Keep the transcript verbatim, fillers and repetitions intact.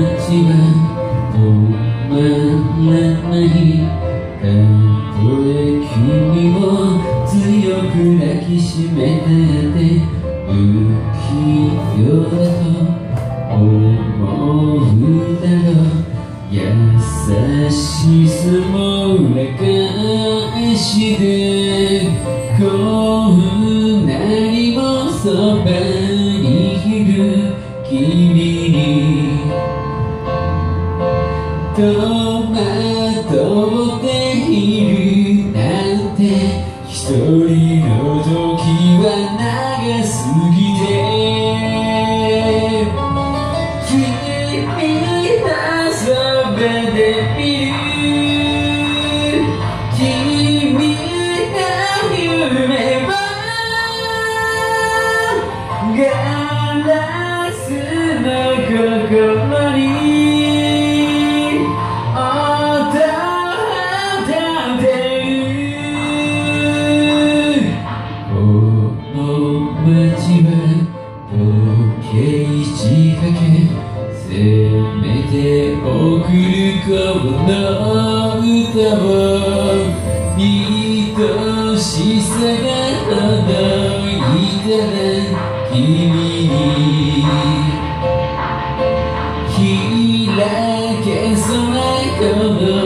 ちは止まらない。たとえ君を強く抱きしめたって不器用だと思うだろう。優しさも裏返してこんなにもそばにいる君に戸惑っているなんて一人の時は長すぎて君のそばで見る君の夢はガラスの心に時計仕掛けせめて送るこの歌を愛しさが届いたら君に開けそうなこの